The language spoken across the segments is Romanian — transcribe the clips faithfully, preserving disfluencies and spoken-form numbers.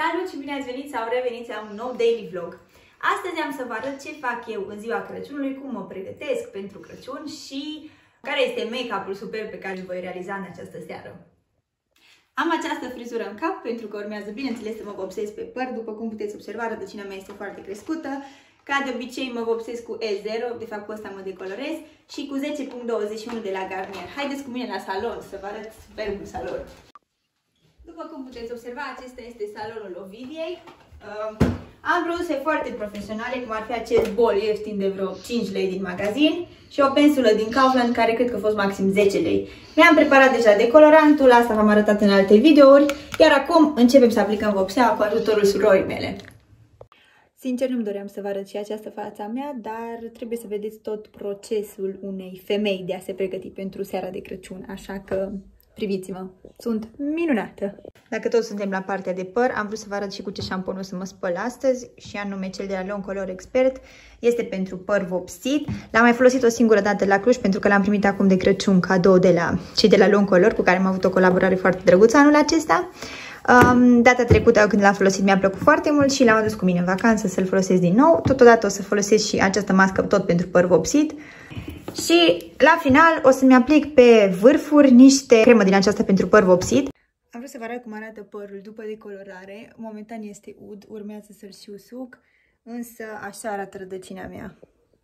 Salut și bine ați venit sau revenit la un nou daily vlog. Astăzi am să vă arăt ce fac eu în ziua Crăciunului, cum mă pregătesc pentru Crăciun și care este make-up-ul superb pe care îl voi realiza în această seară. Am această frizură în cap pentru că urmează, bineînțeles, să mă vopsez pe păr. După cum puteți observa, rădăcina mea este foarte crescută. Ca de obicei mă vopsez cu E zero, de fapt cu ăsta mă decolorez, și cu zece punct douăzeci și unu de la Garnier. Haideți cu mine la salon să vă arăt superbul salon. După cum puteți observa, acesta este salonul Ovidiei. Uh, am produse foarte profesionale, cum ar fi acest bol ieftin de vreo cinci lei din magazin și o pensulă din Kaufland, care cred că a fost maxim zece lei. Mi-am preparat deja decolorantul, asta v-am arătat în alte videouri, iar acum începem să aplicăm vopseaua cu ajutorul surorii mele. Sincer, nu-mi doream să vă arăt și această fața mea, dar trebuie să vedeți tot procesul unei femei de a se pregăti pentru seara de Crăciun, așa că priviți-mă, sunt minunată! Dacă tot suntem la partea de păr, am vrut să vă arăt și cu ce șampon o să mă spăl astăzi, și anume cel de la Longcolor Expert. Este pentru păr vopsit. L-am mai folosit o singură dată la Cluj, pentru că l-am primit acum de Crăciun cadou de la cei de la Longcolor, cu care am avut o colaborare foarte drăguță anul acesta. Um, data trecută, când l-am folosit, mi-a plăcut foarte mult și l-am adus cu mine în vacanță să-l folosesc din nou. Totodată o să folosesc și această mască tot pentru păr vopsit. Și la final o să-mi aplic pe vârfuri niște cremă din aceasta pentru păr vopsit. Am vrut să vă arăt cum arată părul după decolorare. Momentan este ud, urmează să-l și usuc, însă așa arată rădăcina mea.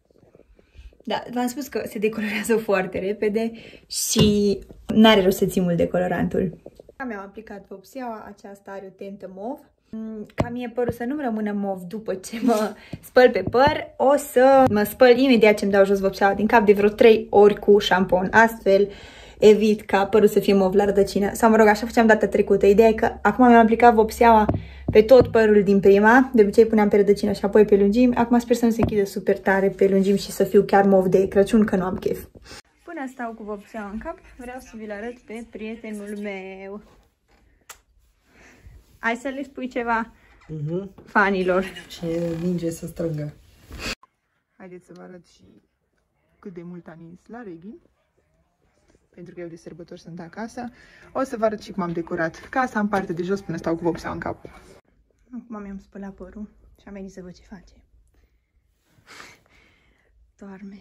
Da, v-am spus că se decolorează foarte repede și n-are rost să ții mult decolorantul. Mi-am aplicat vopseaua, aceasta are o tentă mov. Ca mie părul să nu-mi rămână mov după ce mă spăl pe păr, o să mă spăl imediat ce îmi dau jos vopseaua din cap de vreo trei ori cu șampon. Astfel evit ca părul să fie mov la rădăcină. Sau mă rog, așa făceam data trecută. Ideea e că acum mi-am aplicat vopseaua pe tot părul din prima. De obicei puneam pe rădăcină și apoi pe lungimi. Acum sper să nu se închidă super tare pe lungimi și să fiu chiar mov de Crăciun, că nu am chef. Până stau cu vopseaua în cap, vreau să vi-l arăt pe prietenul meu. Hai să le spui ceva uh-huh. fanilor. Ce minge să strângă. Haideți să vă arăt și cât de mult am nins la Reghin, pentru că eu de sărbători sunt acasă. O să vă arăt și cum am decorat casa în partea de jos până stau cu vopseaua în cap. Acum mi-am spălat părul și am venit să văd ce face. Doarme.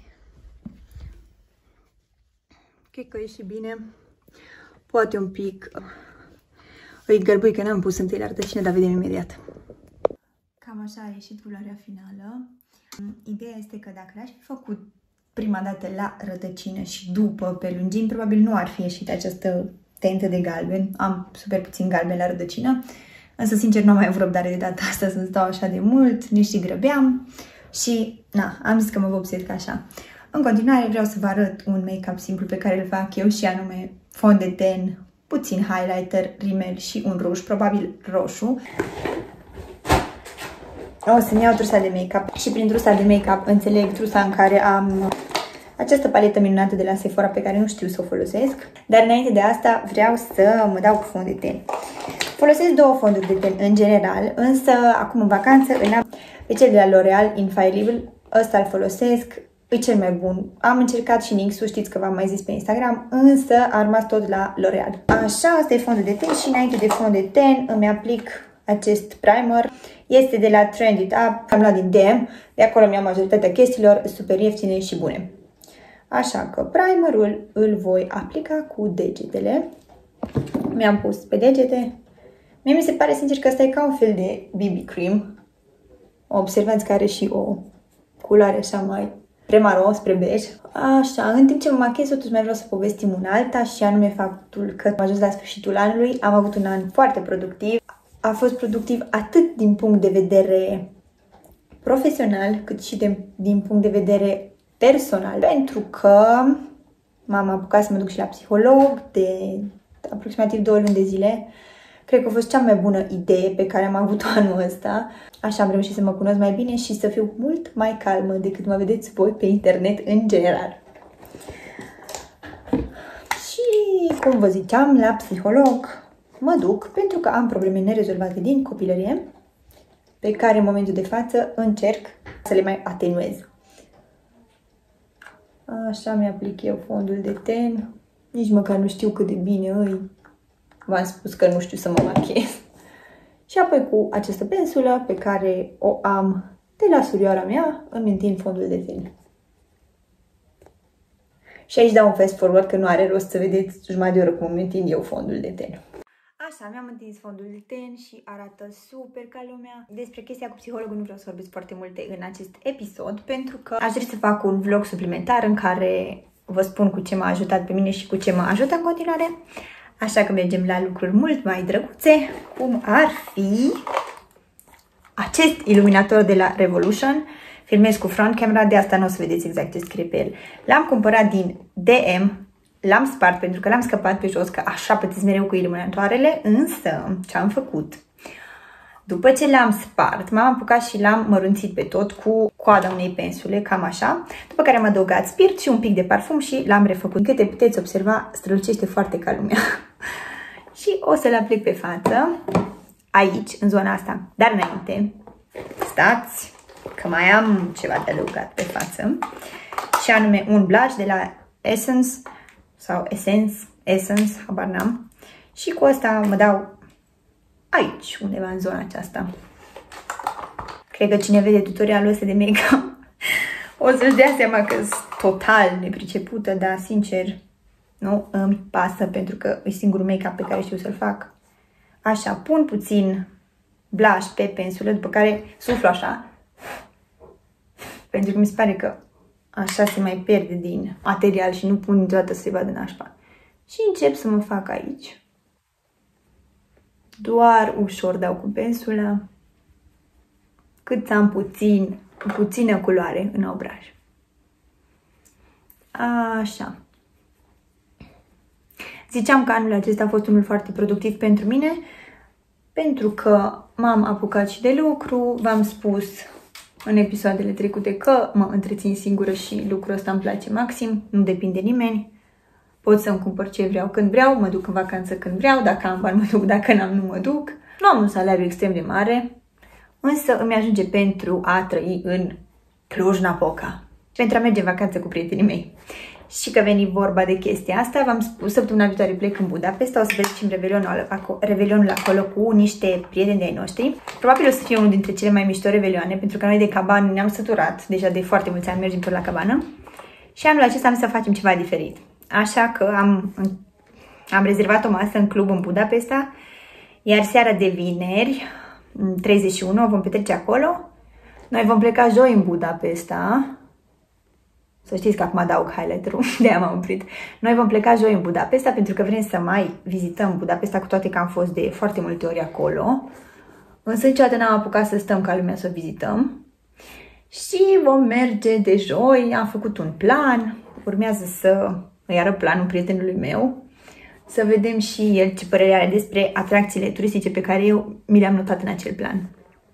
Cred că e și bine. Poate un pic îi gărbui, că n-am pus întâi la rădăcină, dar vedem imediat. Cam așa a ieșit culoarea finală. Ideea este că dacă l-aș fi făcut prima dată la rădăcină și după pe lungimi, probabil nu ar fi ieșit această tentă de galben. Am super puțin galben la rădăcină, însă sincer nu am mai avut răbdare de data asta să stau așa de mult, nici și grăbeam și na, am zis că mă vopsesc așa. În continuare vreau să vă arăt un make-up simplu pe care îl fac eu, și anume fond de ten, puțin highlighter, rimel și un ruj, probabil roșu. O să-mi iau trusa de make-up și prin trusa de make-up înțeleg trusa în care am această paletă minunată de la Sephora pe care nu știu să o folosesc. Dar înainte de asta vreau să mă dau cu fond de ten. Folosesc două fonduri de ten în general, însă acum în vacanță îl am pe cel de la L'Oreal Infallible. Ăsta îl folosesc, e cel mai bun. Am încercat și NYX-ul, știți că v-am mai zis pe Instagram, însă a rămas tot la L'Oreal. Așa, asta e fondul de ten și înainte de fond de ten îmi aplic acest primer. Este de la Trend It Up, am luat din D M, de acolo mi-am majoritatea chestiilor, super ieftine și bune. Așa că primerul îl voi aplica cu degetele. Mi-am pus pe degete. Mie mi se pare sincer că ăsta e ca un fel de B B cream. Observați că are și o culoare așa mai premaro, spre bej. Așa, în timp ce mă machez, totuși mai vreau să povestim un alta, și anume faptul că am ajuns la sfârșitul anului. Am avut un an foarte productiv. A fost productiv atât din punct de vedere profesional, cât și de, din punct de vedere personal. Pentru că m-am apucat să mă duc și la psiholog de aproximativ două luni de zile. Cred că a fost cea mai bună idee pe care am avut-o anul ăsta. Așa am reușit să mă cunosc mai bine și să fiu mult mai calmă decât mă vedeți voi pe internet în general. Și, cum vă ziceam, la psiholog mă duc pentru că am probleme nerezolvate din copilărie, pe care în momentul de față încerc să le mai atenuez. Așa mi-aplic eu fondul de ten. Nici măcar nu știu cât de bine îi. V-am spus că nu știu să mă machez. Și apoi cu această pensulă pe care o am de la surioara mea, îmi întind fondul de ten. Și aici dau un fast forward că nu are rost să vedeți jumătate de oră cum îmi întind eu fondul de ten. Așa, mi-am întins fondul de ten și arată super ca lumea. Despre chestia cu psihologul nu vreau să vorbesc foarte multe în acest episod, pentru că aș dori să fac un vlog suplimentar în care vă spun cu ce m-a ajutat pe mine și cu ce mă ajută în continuare. Așa că mergem la lucruri mult mai drăguțe, cum ar fi acest iluminator de la Revolution. Filmez cu front camera, de asta nu o să vedeți exact ce scrie pe el. L-am cumpărat din D M, l-am spart pentru că l-am scăpat pe jos, că așa pățiți mereu cu iluminatoarele, însă ce am făcut? După ce l-am spart, m-am apucat și l-am mărunțit pe tot cu coada unei pensule, cam așa, după care am adăugat spirit și un pic de parfum și l-am refăcut. Câte puteți observa, strălucește foarte ca lumea. Și o să-l aplic pe față, aici, în zona asta. Dar înainte, stați, că mai am ceva de adăugat pe față, și anume un blush de la Essence, sau Essence, Essence, habar n-am. Și cu asta mă dau aici, undeva în zona aceasta. Cred că cine vede tutorialul ăsta de make-up o să-și dea seama că sunt total nepricepută, dar sincer nu îmi pasă pentru că e singurul make-up pe care știu să-l fac. Așa, pun puțin blush pe pensulă, după care suflu așa, pentru că mi se pare că așa se mai pierde din material și nu pun niciodată să se vadă nașpa. Și încep să mă fac aici. Doar ușor dau cu pensula, cât am puțin, puțină culoare în obraj. Așa. Ziceam că anul acesta a fost unul foarte productiv pentru mine, pentru că m-am apucat și de lucru, v-am spus în episoadele trecute că mă întrețin singură și lucrul ăsta îmi place maxim, nu depinde nimeni. Pot să-mi cumpăr ce vreau când vreau, mă duc în vacanță când vreau, dacă am bani mă duc, dacă n-am nu mă duc. Nu am un salariu extrem de mare, însă îmi ajunge pentru a trăi în Cluj-Napoca, pentru a merge în vacanță cu prietenii mei. Și că veni vorba de chestia asta, v-am spus, săptămâna viitoare plec în Budapesta, o să petrecem revelionul, revelionul acolo cu niște prieteni de-ai noștri. Probabil o să fie unul dintre cele mai mișto revelioane, pentru că noi de cabană ne-am săturat, deja de foarte mulți ani mergem tot la cabană. Și anul acesta am să facem ceva diferit. Așa că am, am rezervat o masă în club în Budapesta, iar seara de vineri, treizeci și unu, o vom petrece acolo. Noi vom pleca joi în Budapesta. Să știți că acum adaug highlighter-ul, de-aia m-am oprit. Noi vom pleca joi în Budapesta pentru că vrem să mai vizităm Budapesta, cu toate că am fost de foarte multe ori acolo. Însă niciodată n-am apucat să stăm ca lumea să o vizităm. Și vom merge de joi, am făcut un plan, urmează să îi arăt planul prietenului meu, să vedem și el ce părere are despre atracțiile turistice pe care eu mi le-am notat în acel plan.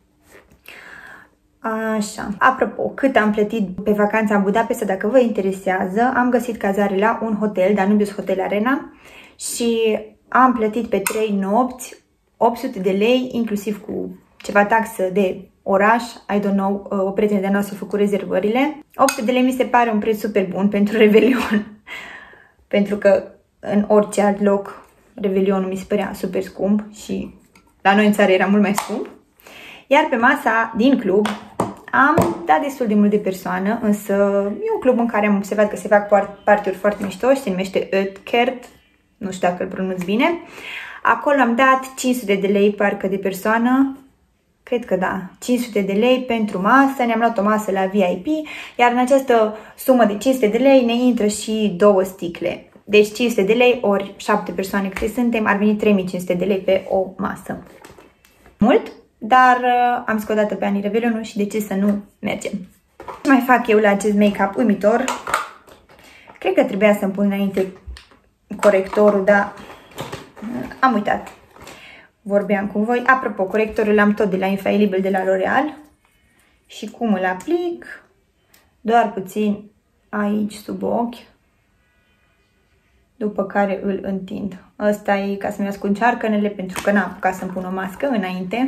Așa, apropo, cât am plătit pe vacanța în Budapesta, dacă vă interesează, am găsit cazare la un hotel, Danubius Hotel Arena, și am plătit pe trei nopți opt sute de lei, inclusiv cu ceva taxă de oraș, I don't know, o prietenă de-a noastră a făcut rezervările. opt sute de lei mi se pare un preț super bun pentru Revelion, pentru că în orice alt loc Revelionul mi se părea super scump și la noi în țară era mult mai scump. Iar pe masa din club am dat destul de mult de persoană, însă e un club în care am observat că se fac party-uri foarte mișto și se numește Ötkert, nu știu dacă îl pronunț bine. Acolo am dat cinci sute de lei parcă de persoană, cred că da, cinci sute de lei pentru masă, ne-am luat o masă la V I P, iar în această sumă de cinci sute de lei ne intră și două sticle. Deci cinci sute de lei ori șapte persoane câte suntem, ar veni trei mii cinci sute de lei pe o masă. Mult? Dar uh, am zis că o dată pe anii Revelionul și de ce să nu mergem. Ce mai fac eu la acest make-up uimitor? Cred că trebuia să-mi pun înainte corectorul, dar am uitat. Vorbeam cu voi. Apropo, corectorul l-am tot de la Infallible de la L'Oreal. Și cum îl aplic? Doar puțin aici sub ochi. După care îl întind. Asta e ca să-mi ascund cearcănele, pentru că n-am apucat să-mi pun o mască înainte.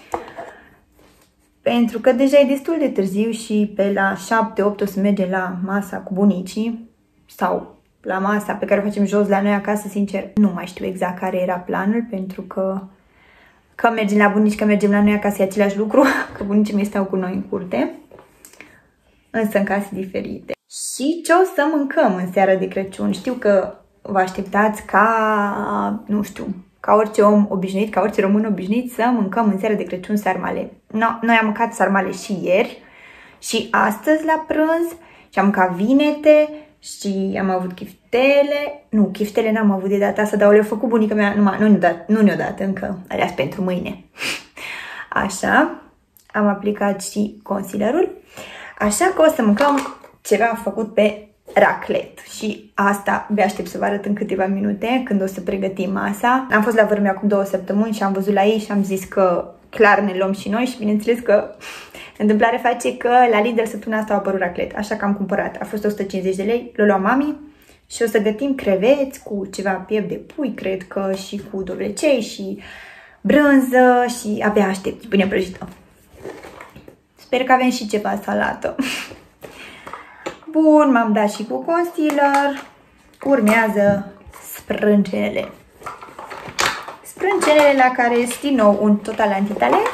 Pentru că deja e destul de târziu și pe la șapte opt o să mergem la masa cu bunicii. Sau la masa pe care o facem jos la noi acasă, sincer, nu mai știu exact care era planul, pentru că că mergem la bunici, că mergem la noi acasă, e același lucru, că bunicii mei stau cu noi în curte, însă în case diferite. Și ce o să mâncăm în seara de Crăciun? Știu că vă așteptați ca, nu știu, ca orice om obișnuit, ca orice român obișnuit să mâncăm în seara de Crăciun sarmale. No, noi am mâncat sarmale și ieri și astăzi la prânz și am mâncat vinete și am avut chiftele. Nu, chiftele n-am avut de data asta, dar le-a făcut bunica mea, numai, nu ne-o dat, nu ne-o dat încă, alea pentru mâine. Așa, am aplicat și concealerul, așa că o să mâncăm ceva făcut pe raclet și asta abia aștept să vă arăt în câteva minute când o să pregătim masa. Am fost la Vărme acum două săptămâni și am văzut la ei și am zis că clar ne luăm și noi și bineînțeles că întâmplare face că la Lidl săptămâna asta a apărut raclet, așa că am cumpărat. A fost o sută cincizeci de lei, l-a luat mami și o să gătim creveți cu ceva piept de pui, cred că și cu dovlecei și brânză și abia aștept, bine prăjită. Sper că avem și ceva salată. Bun, m-am dat și cu concealer. Urmează sprâncenele. Sprâncenele la care este din nou un total antitalent.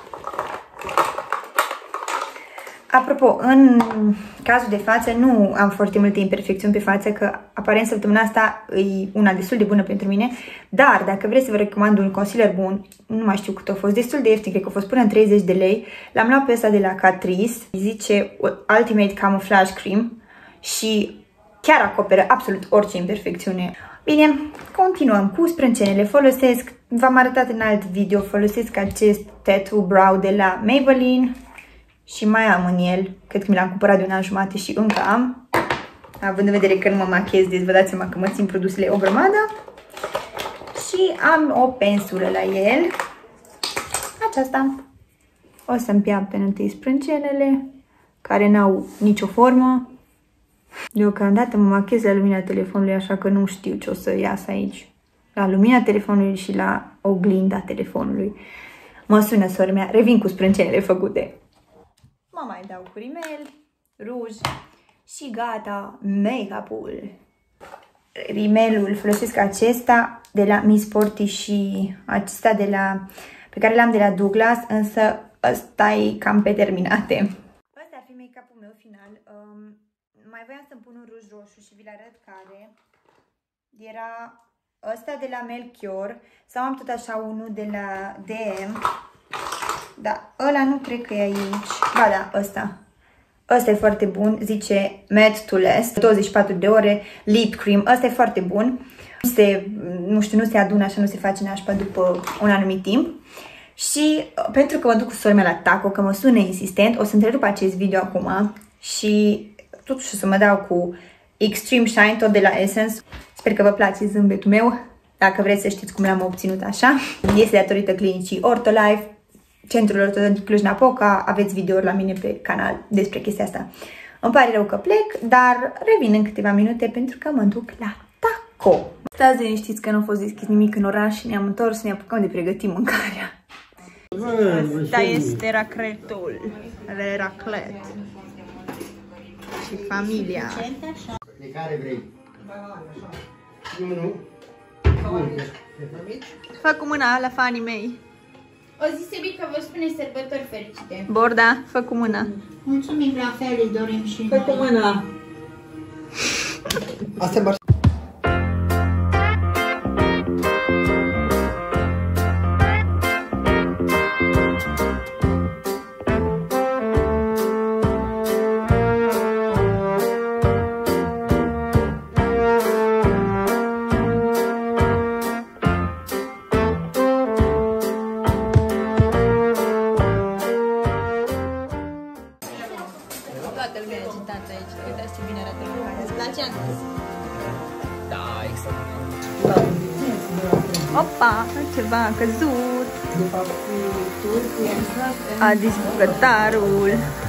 Apropo, în cazul de față nu am foarte multe imperfecțiuni pe față, că aparent săptămâna asta e una destul de bună pentru mine, dar dacă vreți să vă recomand un concealer bun, nu mai știu cât a fost, destul de ieftin, cred că a fost până în treizeci de lei, l-am luat pe ăsta de la Catrice, zice Ultimate Camouflage Cream și chiar acoperă absolut orice imperfecțiune. Bine, continuăm cu sprâncenele. Folosesc, v-am arătat în alt video, folosesc acest Tattoo Brow de la Maybelline și mai am în el, cred că mi l-am cumpărat de un an jumate și încă am, având în vedere că nu mă machiez, deci vă dați seama că mă țin produsele o grămadă. Și am o pensulă la el, aceasta. O să-mi piaptă întâi sprâncenele, care n-au nicio formă. Deocamdată mă machiez la lumina telefonului, așa că nu știu ce o să iasă aici. La lumina telefonului și la oglinda telefonului. Mă sună sora mea, revin cu sprâncenele făcute. Mă mai dau cu rimel, ruj și gata, make-up-ul. Rimelul folosesc acesta de la Miss Sporty și acesta de la, pe care l-am de la Douglas, însă ăsta e cam pe terminate. Ăsta ar fi make-up-ul meu final. Um, mai voiam să-mi pun un ruj roșu și vi-l arăt care. Era ăsta de la Melchior sau am tot așa unul de la D M. Da, ăla nu cred că e aici. Ba da, ăsta. Ăsta e foarte bun, zice Matte to Last, douăzeci și patru de ore, lip cream. Ăsta e foarte bun. Se, nu știu, nu se adună așa, nu se face nașpa după un anumit timp. Și pentru că mă duc cu sora mea la taco, că mă sună insistent, o să întrerup acest video acum și totuși o să mă dau cu Extreme Shine, tot de la Essence. Sper că vă place zâmbetul meu. Dacă vreți să știți cum l-am obținut așa, este datorită clinicii Ortolife, Centrul Ortodontic Cluj-Napoca. Aveți videouri la mine pe canal despre chestia asta. Îmi pare rău că plec, dar revin în câteva minute pentru că mă duc la taco. Stați liniștiți că nu a fost deschis nimic în oraș și ne-am întors să ne apucăm de pregătit mâncarea. Asta este racletul. Raclet. Și familia. De care vrei? Nu, nu. Fac cu mâna la fanii mei. O zi să că vă spune sărbători fericite. Borda, fă cu mâna. Mulțumim, la fel, îi dorim și Fă cu mâna. Asta Opa, ceva a căzut. A distrus cătarul.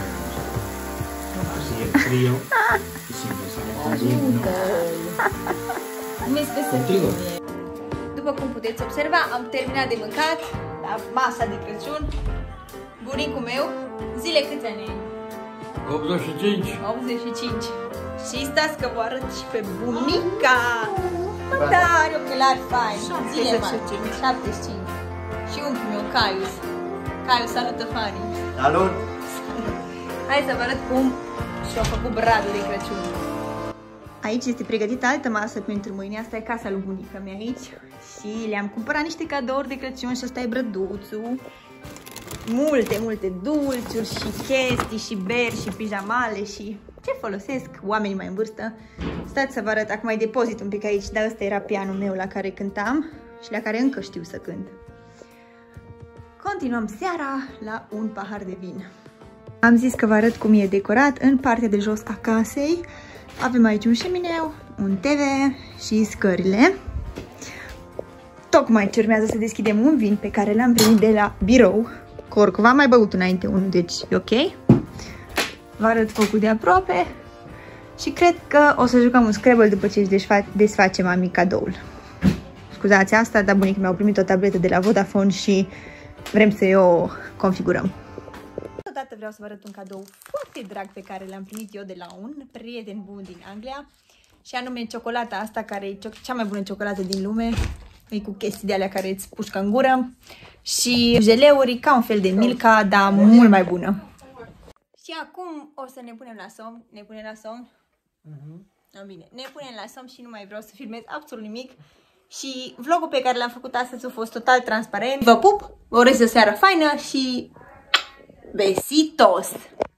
După cum puteți observa, am terminat de mâncat la masa de Crăciun. Bunicul meu, zile câți ani ai? optzeci și cinci. optzeci și cinci. Și stați că vă arăt și pe bunica. Mă, da, are ochelari faini. Zile mari. șaptezeci și cinci. Și unchiul meu, Caius. Caius, salută fanii! Salut! Hai să vă arăt cum și-a făcut bradul de Crăciun. Aici este pregătită altă masă pentru mâine. Asta e casa lui bunica mea aici. Și le-am cumpărat niște cadouri de Crăciun și ăsta e brăduțul. Multe, multe dulciuri și chestii și beri și pijamale și ce folosesc oamenii mai în vârstă. Stați să vă arăt, acum mai depozit un pic aici, dar ăsta era pianul meu la care cântam și la care încă știu să cânt. Continuăm seara la un pahar de vin. Am zis că vă arăt cum e decorat în partea de jos a casei. Avem aici un șemineu, un T V și scările. Tocmai ce urmează să deschidem un vin pe care l-am primit de la birou. Corcov, am mai băut înainte unul, deci e ok. Vă arăt focul de aproape și cred că o să jucăm un Scrabble după ce își desfa desface mami cadoul. Scuzați asta, dar bunicii mi-au primit o tabletă de la Vodafone și vrem să o configurăm. Totodată vreau să vă arăt un cadou foarte drag pe care l-am primit eu de la un prieten bun din Anglia și anume ciocolata asta, care e cea mai bună ciocolată din lume. E cu chestii de alea care îți pușcă în gură și jeleuri ca un fel de Milka, dar mult mai bună. Și acum o să ne punem la somn. Ne punem la somn? Uh-huh. Bine, ne punem la somn și nu mai vreau să filmez absolut nimic. Și vlogul pe care l-am făcut astăzi a fost total transparent. Vă pup, vă urez o seară faină și besitos!